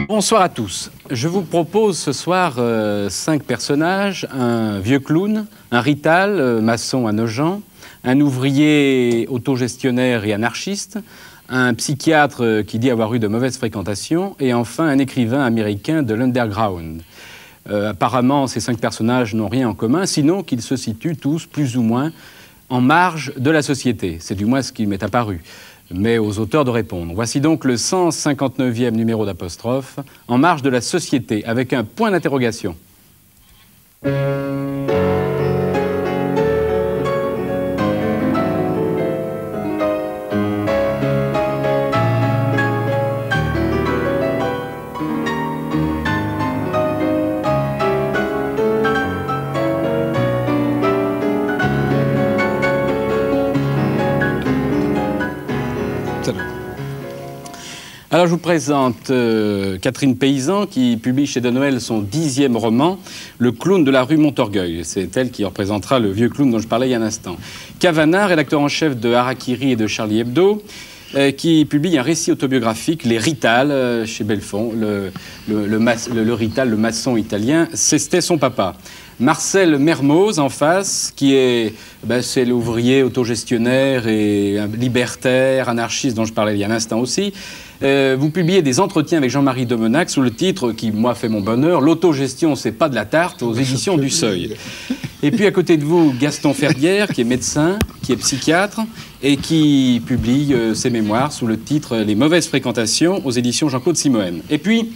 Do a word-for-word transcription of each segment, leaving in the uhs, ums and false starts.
Bonsoir à tous. Je vous propose ce soir euh, cinq personnages. Un vieux clown, un rital, euh, maçon à Nogent, un ouvrier autogestionnaire et anarchiste, un psychiatre euh, qui dit avoir eu de mauvaises fréquentations, et enfin un écrivain américain de l'underground. Euh, apparemment, ces cinq personnages n'ont rien en commun, sinon qu'ils se situent tous plus ou moins en marge de la société. C'est du moins ce qui m'est apparu. Mais aux auteurs de répondre. Voici donc le cent cinquante-neuvième numéro d'Apostrophe, en marge de la société, avec un point d'interrogation. Alors je vous présente euh, Catherine Paysan qui publie chez De Noël son dixième roman, Le clown de la rue Montorgueil. C'est elle qui représentera le vieux clown dont je parlais il y a un instant. Cavana, rédacteur en chef de Harakiri et de Charlie Hebdo, euh, qui publie un récit autobiographique, Les Rital, euh, chez Belfond. Le, le, le, le, le Rital, le maçon italien, c'était son papa. Marcel Mermoz en face, qui est, ben, c'est l'ouvrier autogestionnaire et libertaire, anarchiste dont je parlais il y a un instant aussi. Euh, vous publiez des entretiens avec Jean-Marie Domenac sous le titre qui, moi, fait mon bonheur, L'autogestion, c'est pas de la tarte, aux éditions du Seuil. Et puis à côté de vous, Gaston Ferdière, qui est médecin, qui est psychiatre, et qui publie euh, ses mémoires sous le titre Les mauvaises fréquentations, aux éditions Jean-Claude Simoën. Et puis,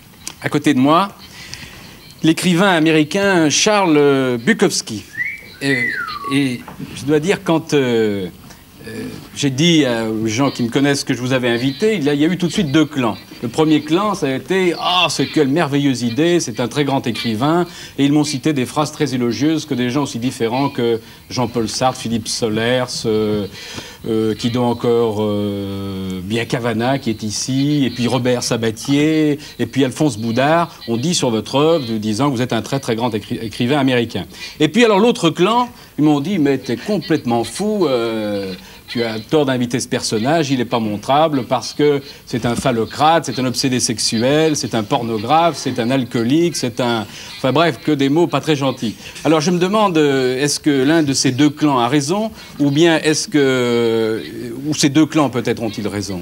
à côté de moi, l'écrivain américain Charles Bukowski. Et, et je dois dire, quand euh, euh, j'ai dit aux gens qui me connaissent que je vous avais invité, il y a, il y a eu tout de suite deux clans. Le premier clan, ça a été « Ah, c'est quelle merveilleuse idée, c'est un très grand écrivain ». Et ils m'ont cité des phrases très élogieuses que des gens aussi différents que Jean-Paul Sartre, Philippe Solers, euh, euh, qui doit encore euh, bien Cavana, qui est ici, et puis Robert Sabatier, et puis Alphonse Boudard, ont dit sur votre œuvre, disant que vous êtes un très très grand écri écrivain américain. Et puis alors l'autre clan, ils m'ont dit « Mais t'es complètement fou euh, tu as tort d'inviter ce personnage, il n'est pas montrable parce que c'est un phallocrate, c'est un obsédé sexuel, c'est un pornographe, c'est un alcoolique, c'est un... Enfin bref, que des mots pas très gentils. » Alors je me demande, est-ce que l'un de ces deux clans a raison, ou bien est-ce que... ou ces deux clans peut-être ont-ils raison?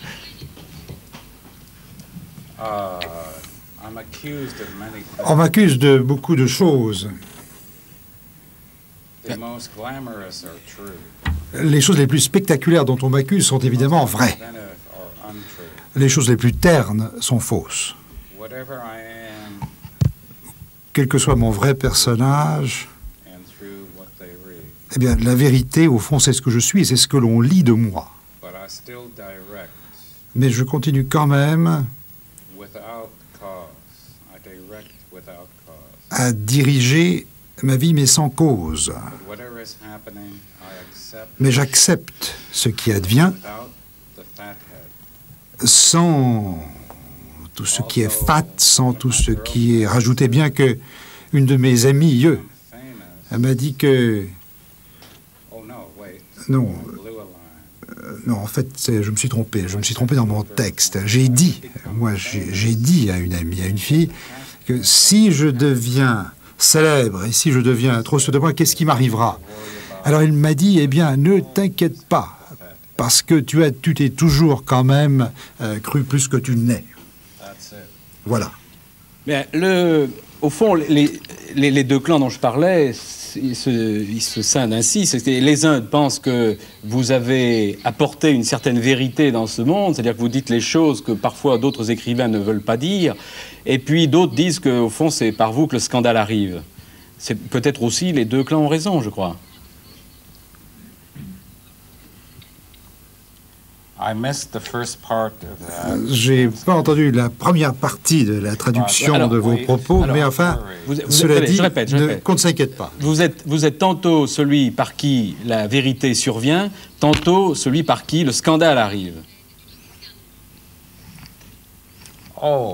On m'accuse de beaucoup de choses. Les choses les plus spectaculaires dont on m'accuse sont évidemment vraies. Les choses les plus ternes sont fausses. Quel que soit mon vrai personnage, eh bien, la vérité, au fond, c'est ce que je suis, c'est ce que l'on lit de moi. Mais je continue quand même à diriger ma vie, mais sans cause. Mais j'accepte ce qui advient sans tout ce qui est fat, sans tout ce qui est rajouté, bien que une de mes amies, eux, elle m'a dit que... Non, euh, non, en fait, je me suis trompé, je me suis trompé dans mon texte. J'ai dit, moi, j'ai dit à une amie, à une fille, que si je deviens célèbre et si je deviens trop sûr de moi, qu'est-ce qui m'arrivera? Alors il m'a dit, eh bien, ne t'inquiète pas, parce que tu as, tu t'es toujours quand même euh, cru plus que tu n'es. Voilà. Mais le, au fond, les, les, les deux clans dont je parlais, ils se, ils se scindent ainsi. Les uns pensent que vous avez apporté une certaine vérité dans ce monde, c'est-à-dire que vous dites les choses que parfois d'autres écrivains ne veulent pas dire, et puis d'autres disent qu'au fond, c'est par vous que le scandale arrive. C'est peut-être aussi les deux clans ont raison, je crois. J'ai pas entendu la première partie de la traduction alors, de vos oui, propos, alors, mais enfin, vous, vous, cela allez, dit, je répète, je ne, qu'on ne s'inquiète pas. Vous êtes, vous êtes tantôt celui par qui la vérité survient, tantôt celui par qui le scandale arrive. Oh.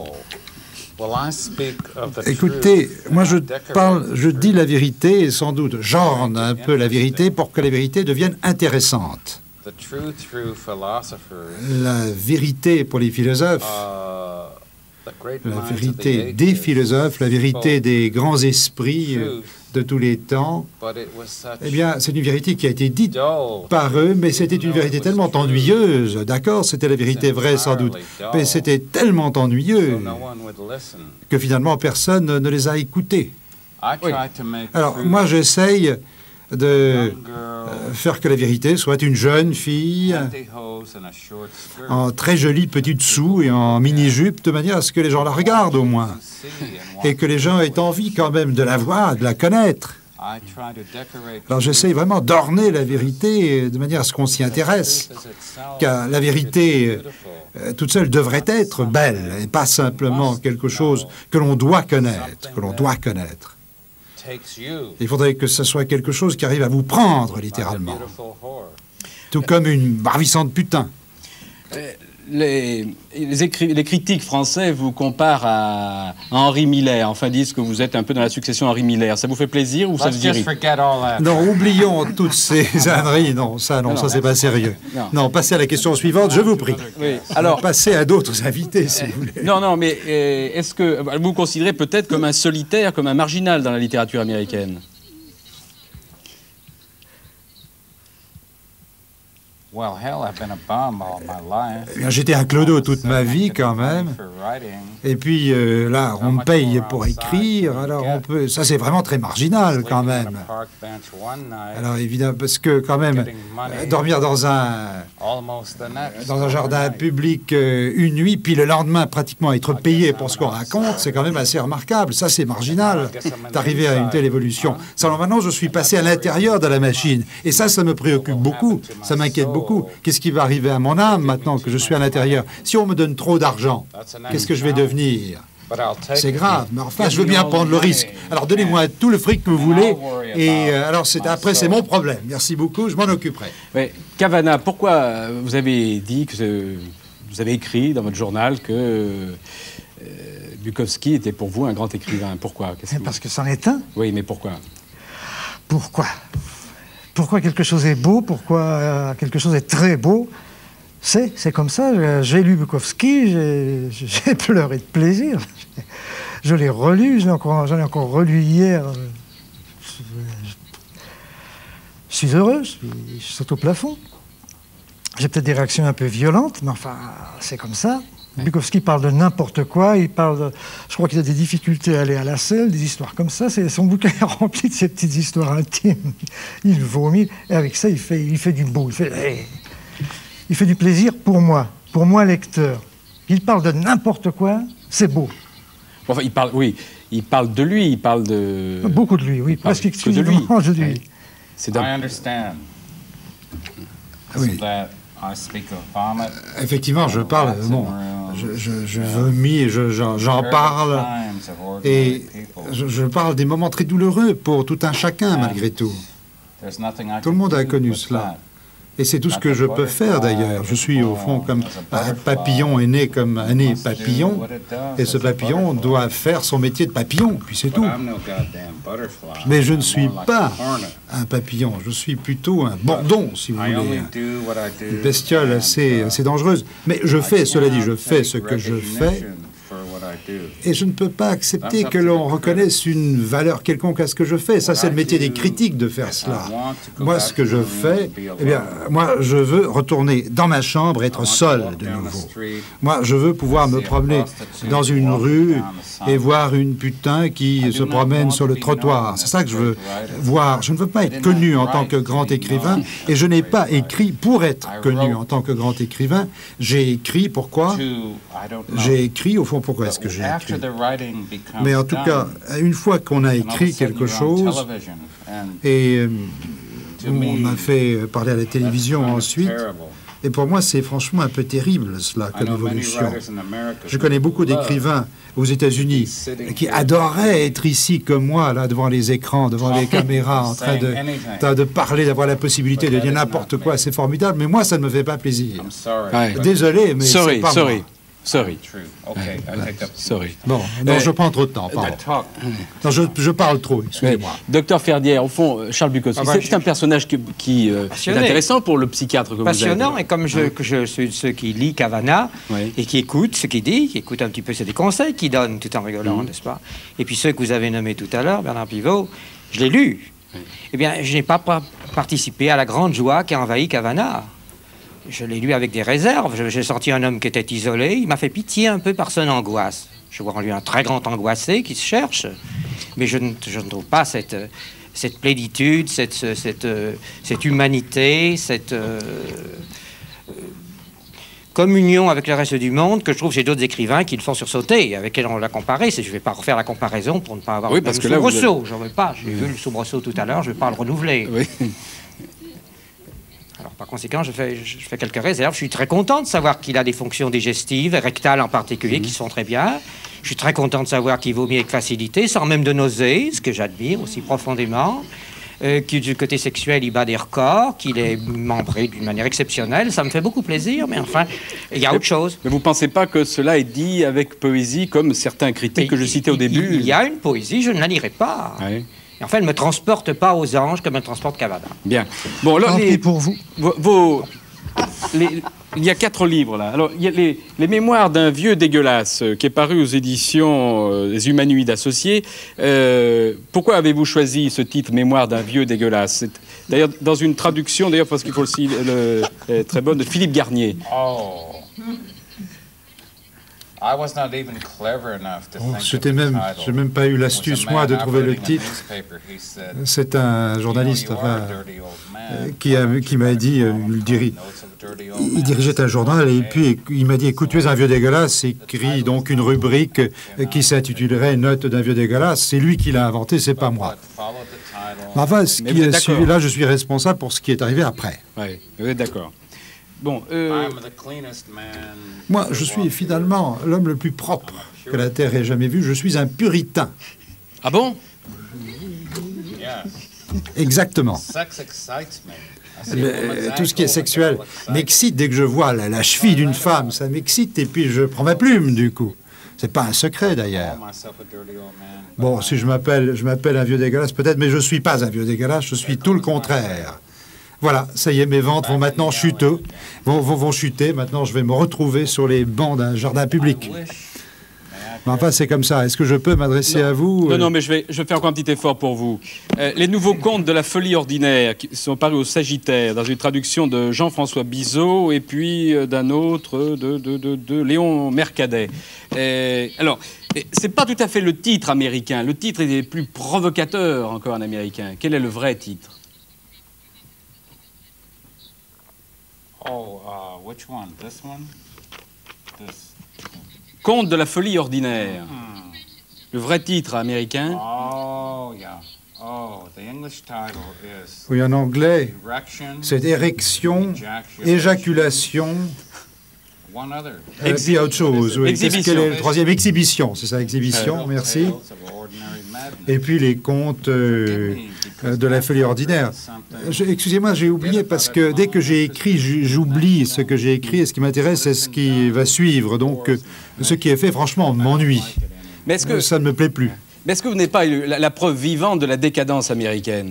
Écoutez, moi je parle, je dis la vérité et sans doute j'orne un peu la vérité pour que la vérité devienne intéressante. La vérité pour les philosophes, la vérité des philosophes, la vérité des grands esprits de tous les temps, eh bien, c'est une vérité qui a été dite par eux, mais c'était une vérité tellement ennuyeuse. D'accord, c'était la vérité vraie sans doute, mais c'était tellement ennuyeux que finalement personne ne les a écoutés. Oui. Alors, moi, j'essaye de euh, faire que la vérité soit une jeune fille en très jolie petite soue et en mini-jupe, de manière à ce que les gens la regardent au moins, et que les gens aient envie quand même de la voir, de la connaître. Alors j'essaye vraiment d'orner la vérité de manière à ce qu'on s'y intéresse, car la vérité euh, toute seule devrait être belle, et pas simplement quelque chose que l'on doit connaître, que l'on doit connaître. Il faudrait que ce soit quelque chose qui arrive à vous prendre, littéralement. Tout comme une ravissante putain. Les, les, écri les critiques français vous comparent à, à Henri Miller, enfin disent que vous êtes un peu dans la succession Henri Miller. Ça vous fait plaisir ou ça vous irrite? Non, oublions toutes ces âneries. Non, ça, non, non ça c'est pas sérieux. Non. non, passez à la question suivante, je vous prie. Oui. Alors, passez à d'autres invités, si vous voulez. Non, non, mais euh, est-ce que vous vous considérez peut-être comme un solitaire, comme un marginal dans la littérature américaine? J'étais un clodo toute ma vie quand même. Et puis euh, là, on me paye pour écrire. Alors on peut, ça c'est vraiment très marginal quand même. Alors évidemment, parce que quand même, euh, dormir dans un dans un jardin public euh, une nuit, puis le lendemain pratiquement être payé pour ce qu'on raconte, c'est quand même assez remarquable. Ça c'est marginal d'arriver à une telle évolution. Seulement maintenant, je suis passé à l'intérieur de la machine, et ça, ça me préoccupe beaucoup. Ça m'inquiète beaucoup. Qu'est-ce qui va arriver à mon âme maintenant que je suis à l'intérieur? Si on me donne trop d'argent, qu'est-ce que je vais devenir? C'est grave, mais enfin, je veux bien prendre le risque. Alors, donnez-moi tout le fric que vous voulez, et euh, alors, c'est, après, c'est mon problème. Merci beaucoup, je m'en occuperai. Mais, Kavanagh, pourquoi vous avez dit, que vous avez écrit dans votre journal que euh, Bukowski était pour vous un grand écrivain? Pourquoi? que Parce que c'en est un. Oui, mais pourquoi? Pourquoi Pourquoi quelque chose est beau, pourquoi euh, quelque chose est très beau, c'est, c'est comme ça. J'ai lu Bukowski, j'ai, j'ai pleuré de plaisir. Je l'ai relu, j'en ai encore, j'en ai encore relu hier. Je, je suis heureux, je, suis, je saute au plafond. J'ai peut-être des réactions un peu violentes, mais enfin, c'est comme ça. Bukowski parle de n'importe quoi, il parle de... Je crois qu'il a des difficultés à aller à la selle, des histoires comme ça. C'est... Son bouquin est rempli de ces petites histoires intimes. Il vomit, et avec ça, il fait, il fait du beau. Il fait... il fait du plaisir pour moi, pour moi, lecteur. Il parle de n'importe quoi, c'est beau. Enfin, il parle, oui, il parle de lui, il parle de... Beaucoup de lui, oui, presque exclusivement de lui. Oui. C'est d'un... I understand. Oui. Effectivement, je parle, bon, je, je, je vomis et je, j'en, j'en parle, et je, je parle des moments très douloureux pour tout un chacun, malgré tout. Tout le monde a connu cela. Et c'est tout ce que je peux faire, d'ailleurs. Je suis, au fond, comme un papillon est né comme un né papillon, et ce papillon doit faire son métier de papillon, puis c'est tout. Mais je ne suis pas un papillon, je suis plutôt un bourdon, si vous voulez, une bestiole assez, assez dangereuse. Mais je fais, cela dit, je fais ce que je fais, et je ne peux pas accepter que l'on reconnaisse une valeur quelconque à ce que je fais. Ça, c'est le métier des critiques de faire cela. Moi, ce que je fais, eh bien, moi, je veux retourner dans ma chambre, être seul de nouveau. Moi, je veux pouvoir me promener dans une rue et voir une putain qui se promène sur le trottoir. C'est ça que je veux voir. Je ne veux pas être connu en tant que grand écrivain, et je n'ai pas écrit pour être connu en tant que grand écrivain. J'ai écrit, pourquoi? J'ai écrit, au fond, pourquoi est-ce que j'ai écrit? Mais en tout cas, une fois qu'on a écrit quelque chose, et euh, on a fait parler à la télévision ensuite, et pour moi, c'est franchement un peu terrible, cela, comme évolution. Je connais beaucoup d'écrivains aux États-Unis qui adoreraient être ici, comme moi, là, devant les écrans, devant les caméras, en train de, de parler, d'avoir la possibilité de dire n'importe quoi. C'est formidable, mais moi, ça ne me fait pas plaisir. Ouais. Désolé, mais sorry, c'est pas sorry. moi. Sorry. Okay, I picked up. Sorry. Bon, non, Euh, je prends trop de temps, pardon. Talk. Non, je, je parle trop, excusez-moi. Docteur Ferdière, au fond, euh, Charles Bukowski, Ah bah, c'est je- un personnage qui, qui, euh, est Passionné. intéressant pour le psychiatre que vous êtes. Passionnant, et comme je, que je suis de ceux qui lit Cavana Oui. et qui écoutent ce qu'il dit, qui écoutent un petit peu ses conseils qu'il donne tout en rigolant, Mhm. n'est-ce pas? Et puis ceux que vous avez nommés tout à l'heure, Bernard Pivot, je l'ai lu. Eh bien, je n'ai pas pa- participé à la grande joie qui a envahi Cavana. Je l'ai lu avec des réserves. Je- J'ai senti un homme qui était isolé. Il m'a fait pitié un peu par son angoisse. Je vois en lui un très grand angoissé qui se cherche. Mais je ne, je ne trouve pas cette, euh, cette plénitude, cette, ce- cette, euh, cette humanité, cette euh, euh, communion avec le reste du monde que je trouve chez d'autres écrivains qui le font sursauter, avec lesquels on l'a comparé. C'est- Je ne vais pas refaire la comparaison pour ne pas avoir Oui, le parce même que là, vous soubresaut. J'en veux pas. J'ai vu le soubresaut tout à l'heure, je ne vais pas le renouveler. Oui. Alors, par conséquent, je fais, je fais quelques réserves. Je suis très content de savoir qu'il a des fonctions digestives, rectales en particulier, qui sont très bien. Je suis très content de savoir qu'il vomit avec facilité, sans même de nausée, ce que j'admire aussi profondément. Euh, que du côté sexuel, il bat des records, qu'il est membré d'une manière exceptionnelle. Ça me fait beaucoup plaisir, mais enfin, il y a autre chose. Mais vous ne pensez pas que cela est dit avec poésie, comme certains critiques que je citais au Il- début? Il y a une poésie, je ne la lirai pas. Oui. Et enfin, elle ne me transporte pas aux anges comme elle transporte Cavana. Bien. Bon, alors, Tant les- pis pour vous. vos, vos- les- il y a quatre livres là. Alors, il y a les, les Mémoires d'un vieux dégueulasse euh, qui est paru aux éditions euh, des Humanoïdes Associés. Euh, pourquoi avez-vous choisi ce titre, Mémoires d'un vieux dégueulasse? C'est d'ailleurs dans une traduction, d'ailleurs parce qu'il faut aussi le, le- très bonne, de Philippe Garnier. Oh. I was not even clever enough to Oh, think c'était of the même, title. j'ai même pas eu It was a l'astuce, man moi, de trouver le operating a titre. newspaper. He said, C'est un "You know, journaliste, you are enfin, a dirty old man. euh, qui, a- qui m'a dit, euh, il, diri- Notes of a dirty old il man." dirigeait un journal et puis il m'a dit, écoute, tu es un vieux dégueulasse, écrit donc une rubrique euh, qui s'intitulerait Note d'un vieux dégueulasse. C'est lui qui l'a inventé, c'est pas moi. But follow the title. Mais enfin, ce Mais qui vous êtes est suivi, d'accord. là, je suis responsable pour ce qui est arrivé après. Oui, vous êtes d'accord. Bon, euh, I'm the cleanest man. Moi, je suis finalement l'homme le plus propre que la Terre ait jamais vu. Je suis un puritain. ah bon? Yes. Exactement. Sex excites me. I see a Le- woman's tout ce qui est ankle, sexuel it excites me. m'excite dès que je vois la, la cheville d'une femme. Ça m'excite et puis je prends ma plume, du coup. C'est pas un secret, d'ailleurs. Call myself a dirty old man, but Bon, I si je m'appelle, je m'appelle un vieux dégueulasse, peut-être, mais je suis pas un vieux dégueulasse, je suis tout le contraire. Voilà, ça y est, mes ventes vont maintenant chuter, vont, vont, vont chuter. Maintenant, je vais me retrouver sur les bancs d'un jardin public. wish. Mais enfin, c'est comme ça. Est-ce que je peux m'adresser à vous? Non, non, mais je vais, je vais faire encore un petit effort pour vous. Euh, les nouveaux contes de la folie ordinaire qui sont parus au Sagittaire, dans une traduction de Jean-François Bizot et puis euh, d'un autre de, de, de, de Léon Mercadet. Euh, alors, euh, c'est pas tout à fait le titre américain. Le titre est plus provocateur encore en américain. Quel est le vrai titre? Oh, uh, which one? This one? This. Contes de la folie ordinaire. Le vrai titre américain. Oh, yeah. Oh, the English title is Oui, en anglais, Erection, c'est érection, Ejaculation, éjaculation, one other. et puis autre chose. Oui. Exhibition. Qu'est-ce qu'elle est le troisième? Exhibition, c'est ça, exhibition, merci. Tales of ordinary madness. Et puis les contes euh, euh, de la folie ordinaire. Je- Excusez-moi, j'ai oublié parce que dès que j'ai écrit, j- j'oublie ce que j'ai écrit et ce qui m'intéresse, c'est ce qui va suivre. Donc, euh, ce qui est fait, franchement, m'ennuie. Mais est-ce que, Ça ne me plaît plus. mais est-ce que vous n'êtes pas la, la preuve vivante de la décadence américaine?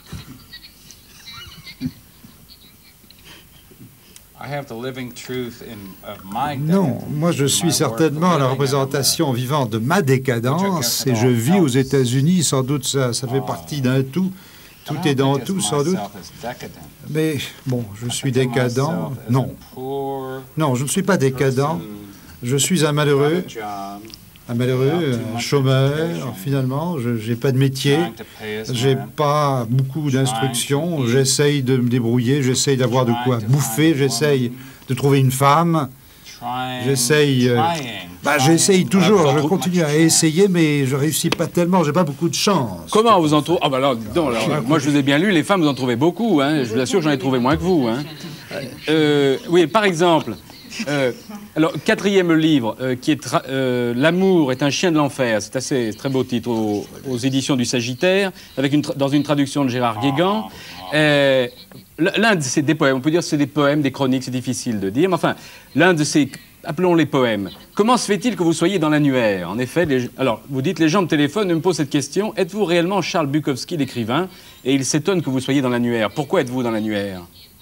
I have the living truth in of my Non, decadence, moi je in suis my certainement work, la living in représentation vivante de ma décadence et je vis aux États-Unis, sans doute ça, ça fait partie d'un tout. I don't Tout est dans think tout, of sans doute. myself as decadent. Mais bon, je suis I think of décadent. myself as Non, a poor non, je ne suis pas décadent. person, Je suis un malheureux, without a job, un malheureux, un chômeur, finalement. Je n'ai pas de métier. trying to pay his J'ai rent. pas beaucoup d'instructions, j'essaye de me débrouiller, j'essaye d'avoir de quoi bouffer, j'essaye de trouver une femme, Trying, j'essaye, euh, trying, bah, trying. j'essaye toujours, Ah, je beaucoup. continue à essayer, mais je réussis pas tellement, j'ai pas beaucoup de chance. Comment vous en trouvez? Ah bah alors, dis donc, alors, moi je vous ai bien lu, les femmes vous en trouvez beaucoup, hein. Je vous assure, j'en ai trouvé moins que vous, hein. Euh, oui, par exemple, euh, alors quatrième livre euh, qui est tra- euh, L'amour est un chien de l'enfer. C'est assez très beau titre aux, aux éditions du Sagittaire, avec une tra- dans une traduction de Gérard Guégan. Euh, l'un de ces des poèmes, on peut dire que c'est des poèmes, des chroniques, c'est difficile de dire, mais enfin, l'un de ces appelons les poèmes. Comment se fait-il que vous soyez dans l'annuaire? En effet, les... alors, vous dites, les gens me téléphonent et me posent cette question. Êtes-vous réellement Charles Bukowski, l'écrivain? Et ils s'étonnent que vous soyez dans l'annuaire. Pourquoi êtes-vous dans l'annuaire?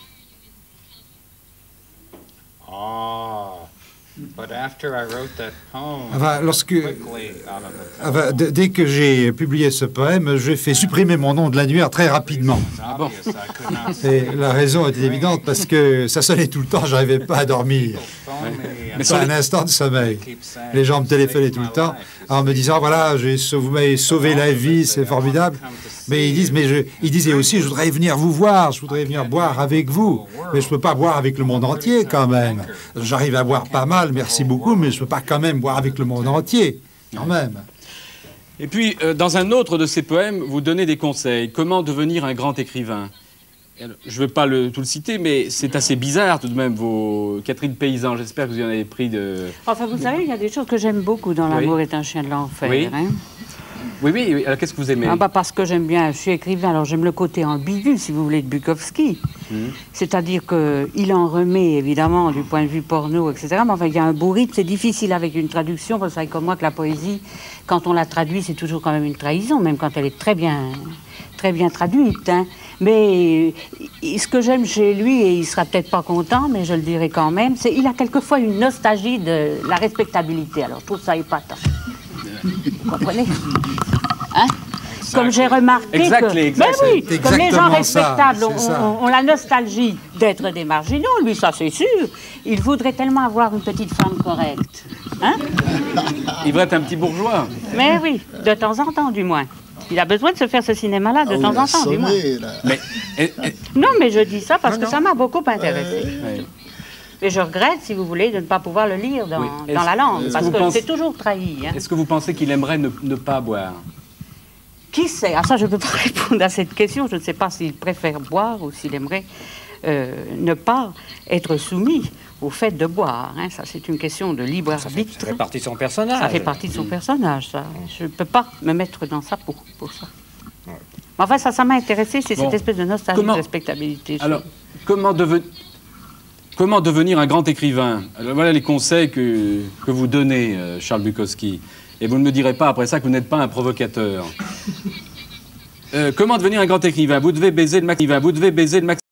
Oh, but after I wrote that poem, Enfin, lorsque, quickly out of the enfin, d- dès que j'ai publié ce poème, j'ai fait supprimer mon nom de l'annuaire très rapidement. it's obvious I could not Et la raison était évidente parce que ça sonnait tout le temps, j'arrivais pas à dormir. phone me Mais Pas un instant de sommeil. Les gens me téléphonaient tout le temps en me disant voilà, j'ai sau- vous m'avez sauvé la vie, c'est formidable. Mais ils disent mais je, ils disaient aussi je voudrais venir vous voir, je voudrais venir boire avec vous, mais je peux pas boire avec le monde entier quand même. J'arrive à boire pas mal, merci beaucoup, mais je peux pas quand même boire avec le monde entier, quand même. Et puis, euh, dans un autre de ces poèmes, vous donnez des conseils. Comment devenir un grand écrivain? Alors, je ne veux pas le, tout le citer, mais c'est assez bizarre tout de même, vos... Catherine Paysan, j'espère que vous en avez pris de... Enfin, vous savez, il y a des choses que j'aime beaucoup dans Oui. L'amour est un chien de l'enfer. Oui. Hein. Oui, oui, oui. Alors qu'est-ce que vous aimez? Ah bah parce que j'aime bien, je suis écrivain, alors j'aime le côté ambigu, si vous voulez, de Bukowski. Mmh. C'est-à-dire qu'il en remet, évidemment, du point de vue porno, et cetera. Mais enfin, il y a un beau rythme, c'est difficile avec une traduction. Vous savez comme moi que la poésie, quand on la traduit, c'est toujours quand même une trahison, même quand elle est très bien, très bien traduite. Hein. Mais euh, ce que j'aime chez lui, et il sera peut-être pas content, mais je le dirai quand même, c'est qu'il a quelquefois une nostalgie de la respectabilité. Alors je trouve ça épatant. Vous comprenez? Hein? Comme j'ai remarqué Exactly, que... exactly. Mais oui, C'est comme les gens exactement ça, respectables c'est ont, ça. ont- ont la nostalgie d'être des marginaux, lui, ça c'est sûr. Il voudrait tellement avoir une petite femme correcte. Hein? Il devrait être un petit bourgeois. Mais oui, de temps en temps du moins. Il a besoin de se faire ce cinéma-là de Ah, temps il a en temps du moins. sonné, là. Mais, et- et- Non, mais je dis ça parce que ça m'a beaucoup intéressé. ouais. Et je regrette, si vous voulez, de ne pas pouvoir le lire dans, Oui. dans Est-ce- la langue, est-ce parce que que vous pensez- c'est toujours trahi. Hein. Est-ce que vous pensez qu'il aimerait ne, ne pas boire? Qui sait? Ah ça, je ne peux pas répondre à cette question. Je ne sais pas s'il préfère boire ou s'il aimerait euh, ne pas être soumis au fait de boire. Hein. Ça, c'est une question de libre Ça fait, arbitre. ça fait partie de son personnage. Ça fait partie de son personnage, ça. Je ne peux pas me mettre dans sa peau pour ça. Mais enfin, ça, ça m'a intéressé, c'est Bon. cette espèce de nostalgie Comment- de respectabilité. Alors, comment, deve- comment devenir un grand écrivain? Alors, voilà les conseils que, que vous donnez, euh, Charles Bukowski. Et vous ne me direz pas après ça que vous n'êtes pas un provocateur. Euh, comment devenir un grand écrivain? Vous devez baiser le maximum. Vous devez baiser le maximum.